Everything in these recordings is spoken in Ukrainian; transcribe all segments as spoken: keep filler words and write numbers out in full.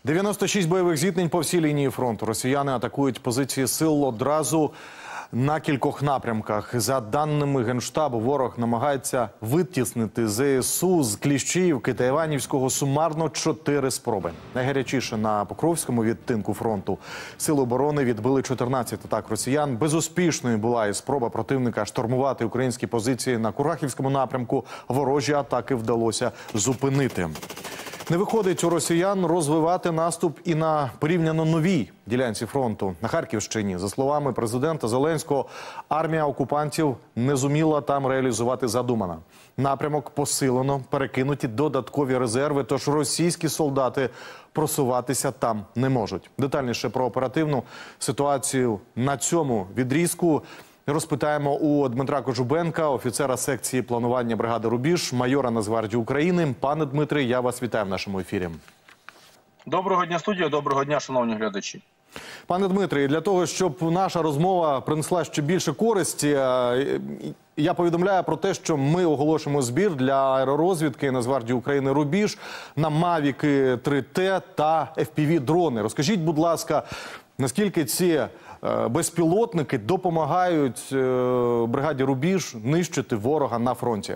дев'яносто шість бойових зіткнень по всій лінії фронту. Росіяни атакують позиції сил одразу на кількох напрямках. За даними Генштабу, ворог намагається витіснити ЗСУ з Кліщіївки та Іванівського сумарно чотири спроби. Найгарячіше на Покровському відтинку фронту. Сили оборони відбили чотирнадцять атак росіян. Безуспішною була і спроба противника штурмувати українські позиції на Курахівському напрямку. Ворожі атаки вдалося зупинити. Не виходить у росіян розвивати наступ і на порівняно новій ділянці фронту. На Харківщині, за словами президента Зеленського, армія окупантів не зуміла там реалізувати задумане. Напрямок посилено, перекинуті додаткові резерви, тож російські солдати просуватися там не можуть. Детальніше про оперативну ситуацію на цьому відрізку розпитаємо у Дмитра Кожубенка, офіцера секції планування бригади «Рубіж», майора Нацгвардії України. Пане Дмитре, я вас вітаю в нашому ефірі. Доброго дня, студія. Доброго дня, шановні глядачі. Пане Дмитре, для того, щоб наша розмова принесла ще більше користі, я повідомляю про те, що ми оголошуємо збір для аеророзвідки Нацгвардії України «Рубіж» на Мавіки три Т та еф пі ві-дрони. Розкажіть, будь ласка, наскільки ці безпілотники допомагають бригаді «Рубіж» нищити ворога на фронті?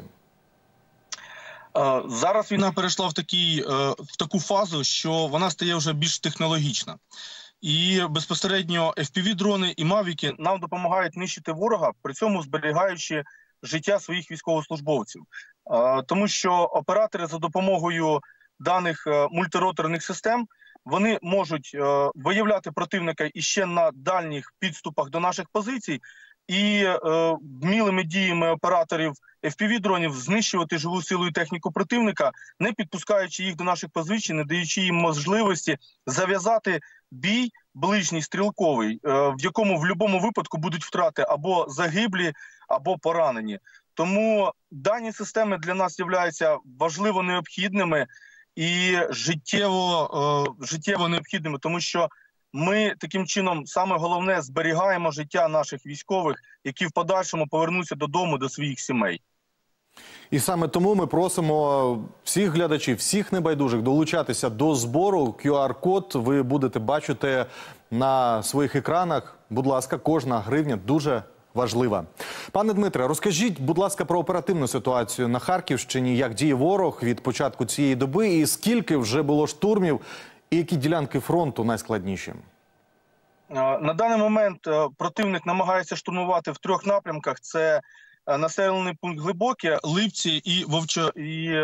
Зараз війна перейшла в, такий, в таку фазу, що вона стає вже більш технологічна. І безпосередньо еф пі ві-дрони і мавіки нам допомагають нищити ворога, при цьому зберігаючи життя своїх військовослужбовців. Тому що оператори за допомогою даних мультироторних систем вони можуть е, виявляти противника іще на дальніх підступах до наших позицій і е, вмілими діями операторів еф пі ві-дронів знищувати живу силу і техніку противника, не підпускаючи їх до наших позицій, не даючи їм можливості зав'язати бій ближній стрілковий, е, в якому в будь-якому випадку будуть втрати або загиблі, або поранені. Тому дані системи для нас являються важливо необхідними і життєво, е, життєво необхідними, тому що ми таким чином, саме головне, зберігаємо життя наших військових, які в подальшому повернуться додому, до своїх сімей. І саме тому ми просимо всіх глядачів, всіх небайдужих долучатися до збору. ку ар код ви будете бачити на своїх екранах. Будь ласка, кожна гривня дуже важлива. Пане Дмитре, розкажіть, будь ласка, про оперативну ситуацію на Харківщині, як діє ворог від початку цієї доби, і скільки вже було штурмів, і які ділянки фронту найскладніші? На даний момент противник намагається штурмувати в трьох напрямках. Це населений пункт Глибоке, Липці і Вовча... і...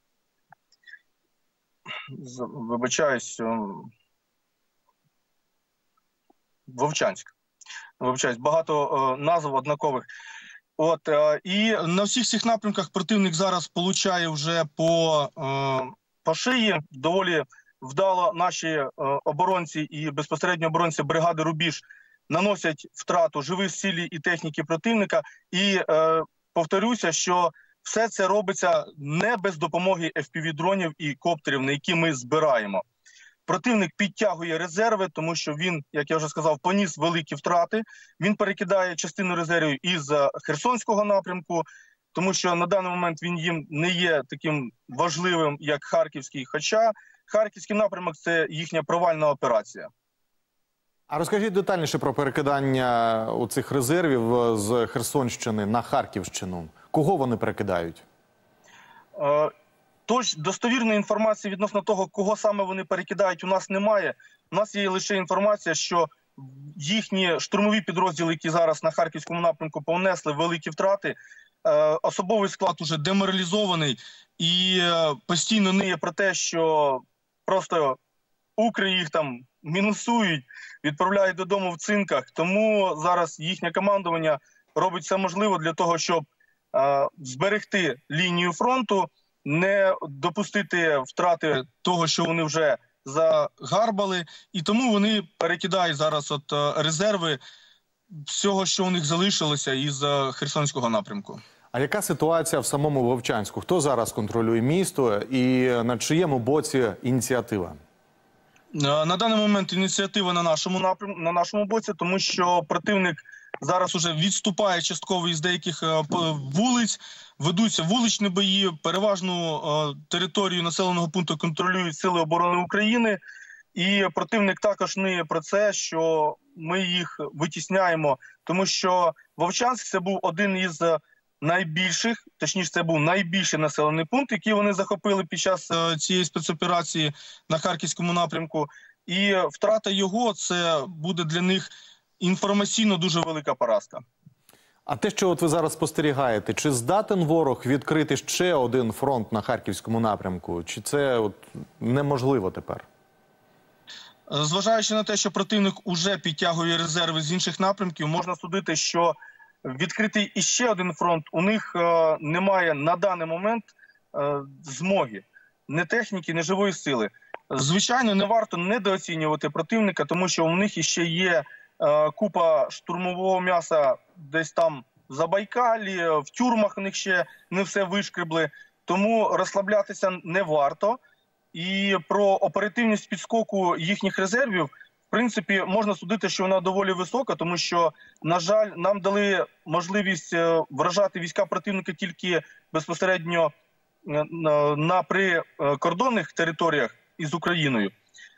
вибачаюсь, Вовчанськ. Вибачаюсь, багато е, назв однакових. От, е, і на всіх цих напрямках противник зараз получає вже по, е, по шиї. Доволі вдало наші е, оборонці і безпосередньо оборонці бригади «Рубіж» наносять втрату живих силі і техніки противника. І е, повторюся, що все це робиться не без допомоги еф пі ві-дронів і коптерів, на які ми збираємо. Противник підтягує резерви, тому що він, як я вже сказав, поніс великі втрати. Він перекидає частину резервів із Херсонського напрямку, тому що на даний момент він їм не є таким важливим, як Харківський. Хоча Харківський напрямок – це їхня провальна операція. А розкажіть детальніше про перекидання оцих резервів з Херсонщини на Харківщину. Кого вони перекидають? Е Тож достовірної інформації відносно того, кого саме вони перекидають, у нас немає. У нас є лише інформація, що їхні штурмові підрозділи, які зараз на Харківському напрямку понесли великі втрати, особовий склад уже деморалізований і постійно ниє про те, що просто укри їх там мінусують, відправляють додому в цинках. Тому зараз їхнє командування робить все можливе для того, щоб зберегти лінію фронту, не допустити втрати того, що вони вже загарбали, і тому вони перекидають зараз от резерви всього, що у них залишилося із Херсонського напрямку. А яка ситуація в самому Вовчанську? Хто зараз контролює місто і на чиєму боці ініціатива? На даний момент ініціатива на нашому напрямку, на нашому боці, тому що противник зараз уже відступає частково із деяких вулиць, ведуться вуличні бої, переважну територію населеного пункту контролюють Сили оборони України. І противник також ниє про це, що ми їх витісняємо, тому що Вовчанськ – це був один із найбільших, точніше, це був найбільший населений пункт, який вони захопили під час цієї спецоперації на Харківському напрямку. І втрата його – це буде для них інформаційно дуже велика поразка. А те, що от ви зараз спостерігаєте, чи здатен ворог відкрити ще один фронт на Харківському напрямку? Чи це от неможливо тепер? Зважаючи на те, що противник уже підтягує резерви з інших напрямків, можна судити, що відкритий іще один фронт у них е, немає на даний момент е, змоги. Ні техніки, ні живої сили. Звичайно, не варто недооцінювати противника, тому що у них іще є е, купа штурмового м'яса десь там в Забайкалі, в тюрмах у них ще не все вишкребли. Тому розслаблятися не варто. І про оперативність підскоку їхніх резервів, в принципі, можна судити, що вона доволі висока, тому що, на жаль, нам дали можливість вражати війська противника тільки безпосередньо на прикордонних територіях із Україною.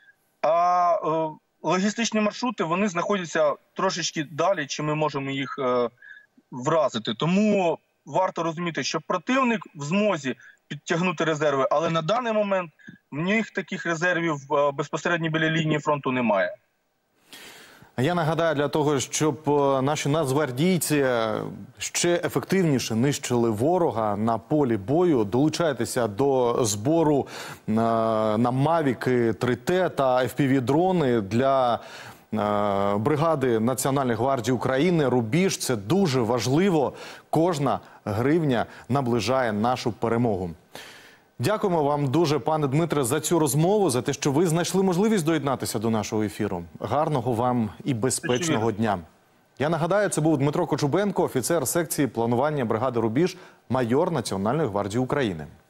А логістичні маршрути, вони знаходяться трошечки далі, чи ми можемо їх вразити. Тому варто розуміти, що противник в змозі підтягнути резерви, але на даний момент в них таких резервів безпосередньо біля лінії фронту немає. Я нагадаю, для того, щоб наші нацгвардійці ще ефективніше нищили ворога на полі бою, долучайтеся до збору на Мавіки три Т та еф пі ві-дрони для бригади Національної гвардії України «Рубіж». Це дуже важливо. Кожна гривня наближає нашу перемогу. Дякуємо вам дуже, пане Дмитре, за цю розмову, за те, що ви знайшли можливість доєднатися до нашого ефіру. Гарного вам і безпечного дня. Я нагадаю, це був Дмитро Кочубенко, офіцер секції планування бригади «Рубіж», майор Національної гвардії України.